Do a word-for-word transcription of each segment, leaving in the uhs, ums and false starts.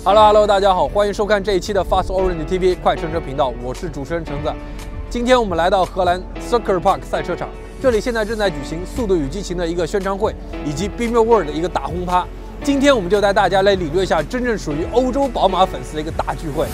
Hello Hello， 大家好，欢迎收看这一期的 Fast Orange T V 快车车频道，我是主持人橙子。今天我们来到荷兰 Circuit Park 赛车场，这里现在正在举行《速度与激情》的一个宣传会，以及 B M W World 的一个大轰趴。今天我们就带大家来领略一下真正属于欧洲宝马粉丝的一个大聚会。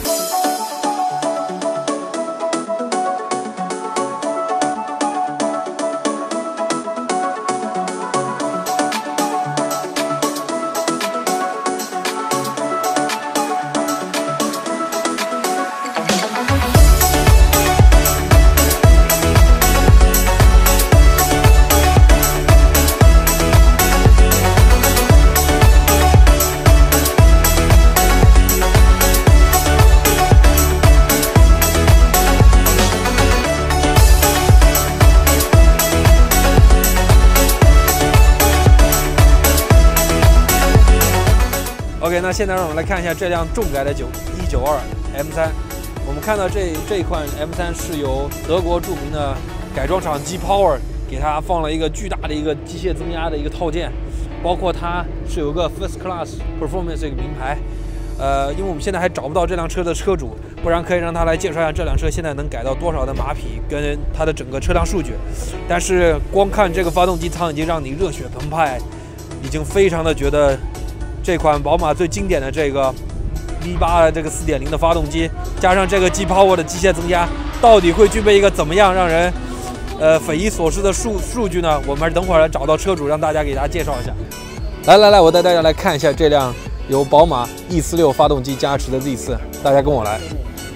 OK， 那现在让我们来看一下这辆重改的一九二 M 三。我们看到这这一款 M 三是由德国著名的改装厂 G Power 给它放了一个巨大的一个机械增压的一个套件，包括它是有个 First Class Performance 这个名牌。呃，因为我们现在还找不到这辆车的车主，不然可以让他来介绍一下这辆车现在能改到多少的马匹跟它的整个车辆数据。但是光看这个发动机舱已经让你热血澎湃，已经非常的觉得。 这款宝马最经典的这个 V 八 的这个 四点零 的发动机，加上这个 G Power 的机械增压，到底会具备一个怎么样让人呃匪夷所思的数数据呢？我们等会儿找到车主，让大家给大家介绍一下。来来来，我带大家来看一下这辆由宝马 E 四六 发动机加持的 Z 四，大家跟我来。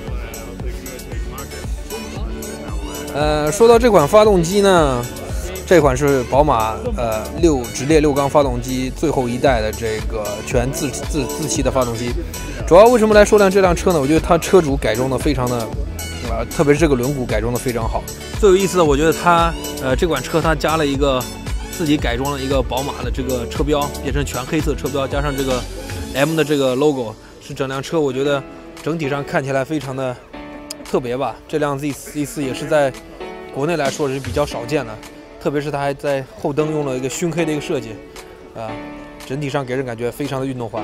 呃，说到这款发动机呢。 这款是宝马呃六直列六缸发动机最后一代的这个全自自自吸的发动机。主要为什么来说呢？这辆车呢，我觉得它车主改装的非常的，呃，特别是这个轮毂改装的非常好。最有意思的，我觉得它呃这款车它加了一个自己改装了一个宝马的这个车标，变成全黑色车标，加上这个 M 的这个 logo， 是整辆车我觉得整体上看起来非常的特别吧。这辆 Z 四也是在国内来说是比较少见的。 特别是它还在后灯用了一个熏黑的一个设计，啊，整体上给人感觉非常的运动化。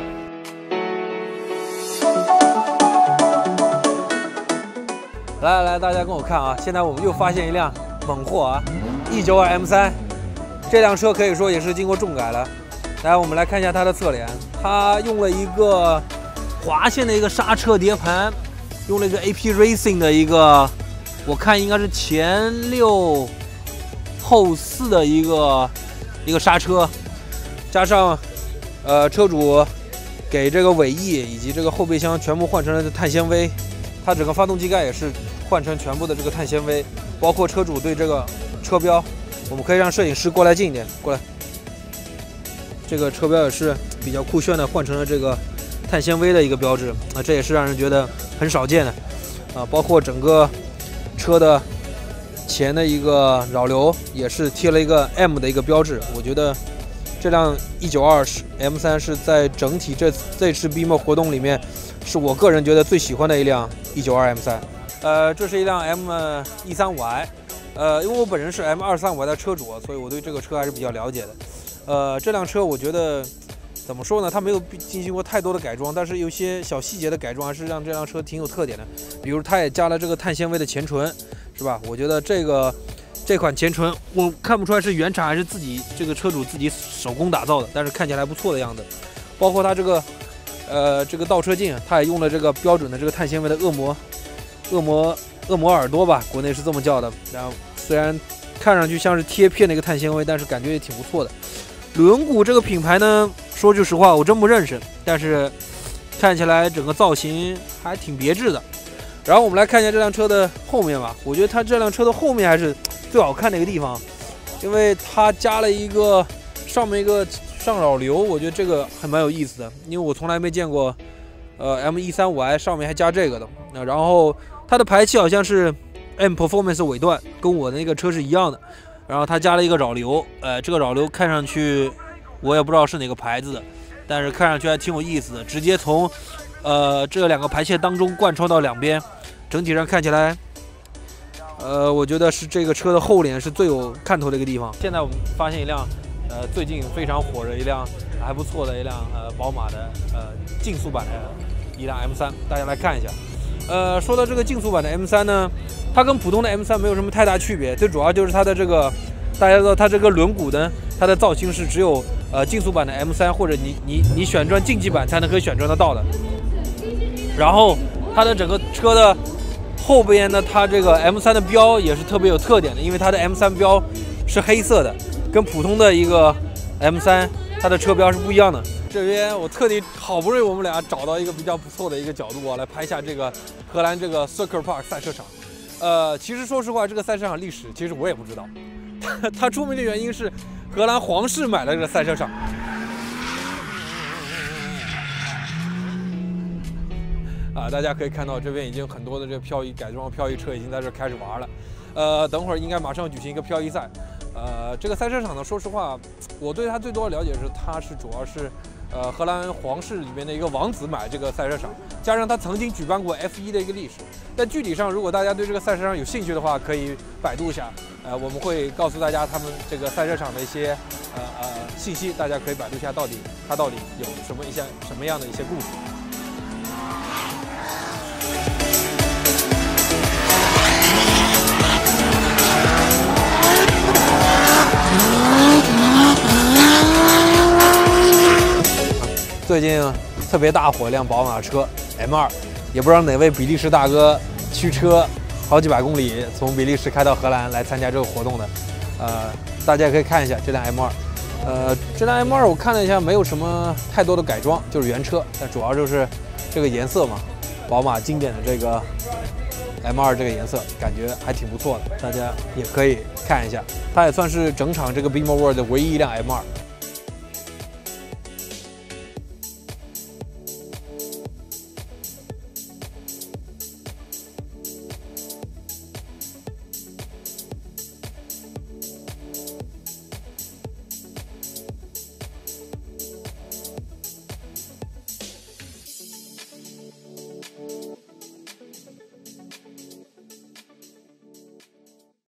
来来来，大家跟我看啊！现在我们又发现一辆猛货啊 ，E 九二 M 三，这辆车可以说也是经过重改了。来，我们来看一下它的侧脸，它用了一个滑线的一个刹车碟盘，用了一个 A P Racing 的一个，我看应该是前六。 后四的一个一个刹车，加上呃车主给这个尾翼以及这个后备箱全部换成了碳纤维，它整个发动机盖也是换成全部的这个碳纤维，包括车主对这个车标，我们可以让摄影师过来近一点，过来，这个车标也是比较酷炫的，换成了这个碳纤维的一个标志啊，这也是让人觉得很少见的啊，包括整个车的。 前的一个扰流也是贴了一个 M 的一个标志，我觉得这辆一九二 M 三是在整体这这次 B M W 活动里面，是我个人觉得最喜欢的一辆一九二 M 三。呃，这是一辆 M 一三五 i， 呃，因为我本人是 M 二三五 i 的车主，所以我对这个车还是比较了解的。呃，这辆车我觉得怎么说呢？它没有进行过太多的改装，但是有些小细节的改装还是让这辆车挺有特点的。比如它也加了这个碳纤维的前唇。 是吧？我觉得这个这款前唇，我看不出来是原厂还是自己这个车主自己手工打造的，但是看起来还不错的样子。包括它这个呃这个倒车镜，它也用了这个标准的这个碳纤维的恶魔恶魔恶魔耳朵吧，国内是这么叫的。然后虽然看上去像是贴片的一个碳纤维，但是感觉也挺不错的。轮毂这个品牌呢，说句实话，我真不认识，但是看起来整个造型还挺别致的。 然后我们来看一下这辆车的后面吧，我觉得它这辆车的后面还是最好看的一个地方，因为它加了一个上面一个上扰流，我觉得这个还蛮有意思的，因为我从来没见过，呃 M 一三五 i 上面还加这个的。那然后它的排气好像是 M Performance 尾段，跟我的那个车是一样的。然后它加了一个扰流，呃，这个扰流看上去我也不知道是哪个牌子的，但是看上去还挺有意思的，直接从。 呃，这两个排气当中贯穿到两边，整体上看起来，呃，我觉得是这个车的后脸是最有看头的一个地方。现在我们发现一辆，呃，最近非常火的一辆还不错的一辆呃宝马的呃竞速版的一辆 M 三，大家来看一下。呃，说到这个竞速版的 M 三呢，它跟普通的 M 三没有什么太大区别，最主要就是它的这个，大家知道它这个轮毂呢，它的造型是只有呃竞速版的 M 三或者你你你选装竞技版才能可以选装得到的。然后它的整个车的后边呢，它这个 M 三的标也是特别有特点的，因为它的 M 三标是黑色的，跟普通的一个 M 三它的车标是不一样的。这边我特地好不容易我们俩找到一个比较不错的一个角度啊，来拍一下这个荷兰这个 Circuit Park 赛车场。呃，其实说实话，这个赛车场历史其实我也不知道，它出名的原因是荷兰皇室买了这个赛车场。啊，大家可以看到这边已经很多的这个漂移改装漂移车已经在这开始玩了。呃，等会儿应该马上举行一个漂移赛。呃，这个赛车场呢，说实话，我对它最多的了解是，它是主要是，呃，荷兰皇室里面的一个王子买这个赛车场，加上他曾经举办过 F 一 的一个历史。但具体上，如果大家对这个赛车场有兴趣的话，可以百度一下，呃，我们会告诉大家他们这个赛车场的一些呃呃信息，大家可以百度一下到底它到底有什么一些什么样的一些故事。最近特别大火一辆宝马车 M 二，也不知道哪位比利时大哥驱车好几百公里从比利时开到荷兰来参加这个活动的。呃，大家可以看一下这辆 M 二。呃，这辆 M 二我看了一下，没有什么太多的改装，就是原车，但主要就是这个颜色嘛，宝马经典的这个 M 二这个颜色，感觉还挺不错的，大家也可以看一下。它也算是整场这个 Bauma World 的唯一一辆 M 二。